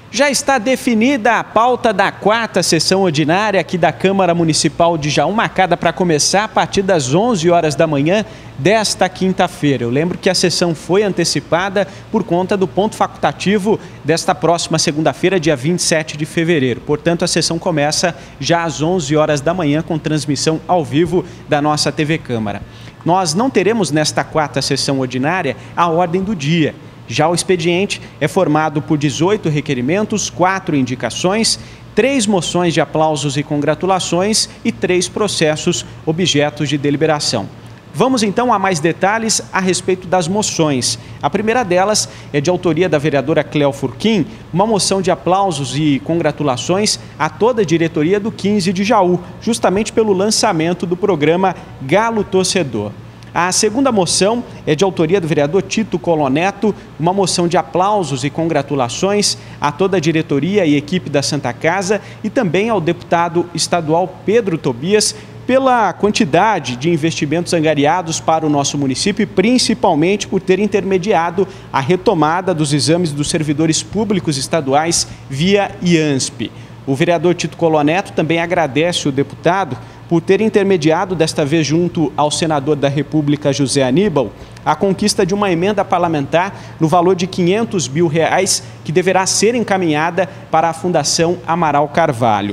Já está definida a pauta da 4ª sessão ordinária aqui da Câmara Municipal de Jaú, marcada para começar a partir das 11 horas da manhã desta quinta-feira. Eu lembro que a sessão foi antecipada por conta do ponto facultativo desta próxima segunda-feira, dia 27 de fevereiro. Portanto, a sessão começa já às 11 horas da manhã com transmissão ao vivo da nossa TV Câmara. Nós não teremos nesta 4ª sessão ordinária a ordem do dia. Já o expediente é formado por 18 requerimentos, 4 indicações, 3 moções de aplausos e congratulações e 3 processos objetos de deliberação. Vamos então a mais detalhes a respeito das moções. A primeira delas é de autoria da vereadora Cléo Furquim, uma moção de aplausos e congratulações a toda a diretoria do 15 de Jaú, justamente pelo lançamento do programa Galo Torcedor. A segunda moção é de autoria do vereador Tito Coloneto, uma moção de aplausos e congratulações a toda a diretoria e equipe da Santa Casa e também ao deputado estadual Pedro Tobias pela quantidade de investimentos angariados para o nosso município e principalmente por ter intermediado a retomada dos exames dos servidores públicos estaduais via IANSP. O vereador Tito Coloneto também agradece o deputado por ter intermediado, desta vez junto ao senador da República, José Aníbal, a conquista de uma emenda parlamentar no valor de R$500 mil, que deverá ser encaminhada para a Fundação Amaral Carvalho.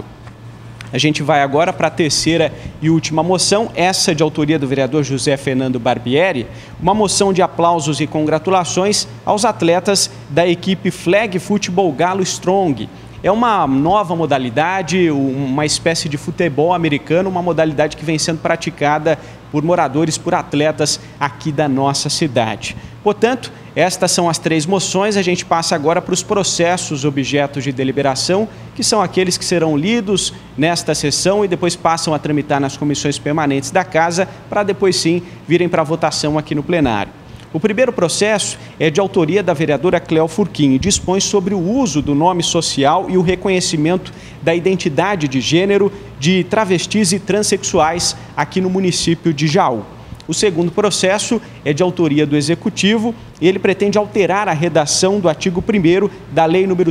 A gente vai agora para a terceira e última moção, essa de autoria do vereador José Fernando Barbieri, uma moção de aplausos e congratulações aos atletas da equipe Flag Futebol Galo Strong. É uma nova modalidade, uma espécie de futebol americano, uma modalidade que vem sendo praticada por moradores, por atletas aqui da nossa cidade. Portanto, estas são as 3 moções. A gente passa agora para os processos objetos de deliberação, que são aqueles que serão lidos nesta sessão e depois passam a tramitar nas comissões permanentes da Casa, para depois sim virem para a votação aqui no plenário. O primeiro processo é de autoria da vereadora Cléo Furquim e dispõe sobre o uso do nome social e o reconhecimento da identidade de gênero de travestis e transexuais aqui no município de Jaú. O segundo processo é de autoria do Executivo e ele pretende alterar a redação do artigo 1º da Lei número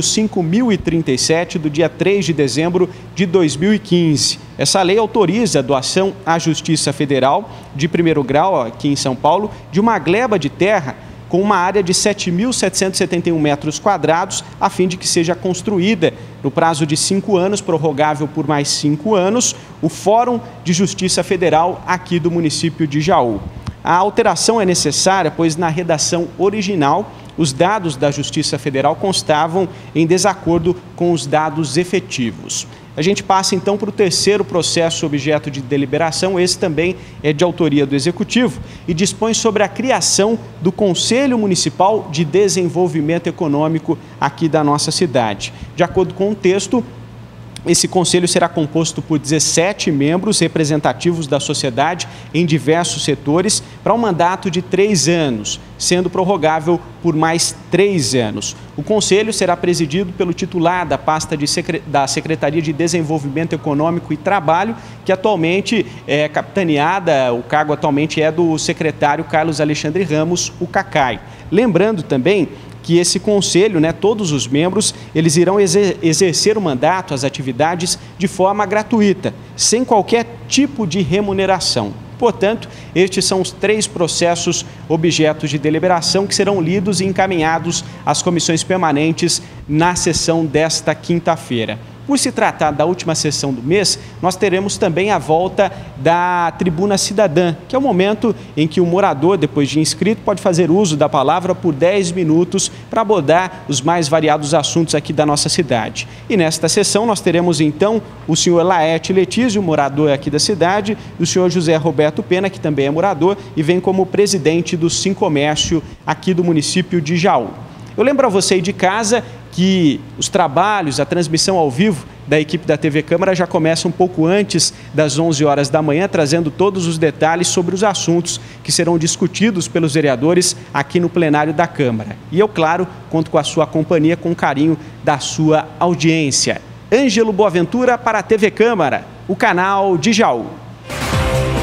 5.037, do dia 3 de dezembro de 2015. Essa lei autoriza a doação à Justiça Federal de primeiro grau, aqui em São Paulo, de uma gleba de terra com uma área de 7.771 metros quadrados, a fim de que seja construída, no prazo de 5 anos, prorrogável por mais 5 anos, o Fórum de Justiça Federal aqui do município de Jaú. A alteração é necessária, pois na redação original, os dados da Justiça Federal constavam em desacordo com os dados efetivos. A gente passa então para o terceiro processo objeto de deliberação, esse também é de autoria do Executivo e dispõe sobre a criação do Conselho Municipal de Desenvolvimento Econômico aqui da nossa cidade. De acordo com o texto, esse conselho será composto por 17 membros representativos da sociedade em diversos setores para um mandato de 3 anos, sendo prorrogável por mais 3 anos. O conselho será presidido pelo titular da pasta da Secretaria de Desenvolvimento Econômico e Trabalho, que atualmente é capitaneada, o cargo atualmente é do secretário Carlos Alexandre Ramos, o Cacai. Lembrando também que esse conselho, todos os membros, eles irão exercer o mandato, as atividades, de forma gratuita, sem qualquer tipo de remuneração. Portanto, estes são os 3 processos objetos de deliberação que serão lidos e encaminhados às comissões permanentes na sessão desta quinta-feira. Por se tratar da última sessão do mês, nós teremos também a volta da Tribuna Cidadã, que é o momento em que o morador, depois de inscrito, pode fazer uso da palavra por 10 minutos para abordar os mais variados assuntos aqui da nossa cidade. E nesta sessão nós teremos então o senhor Laerte Letísio, morador aqui da cidade, e o senhor José Roberto Pena, que também é morador e vem como presidente do Sincomércio aqui do município de Jaú. Eu lembro a você aí de casa que os trabalhos, a transmissão ao vivo da equipe da TV Câmara já começa um pouco antes das 11 horas da manhã, trazendo todos os detalhes sobre os assuntos que serão discutidos pelos vereadores aqui no plenário da Câmara. E eu, claro, conto com a sua companhia, com o carinho da sua audiência. Ângelo Boaventura para a TV Câmara, o canal de Jaú.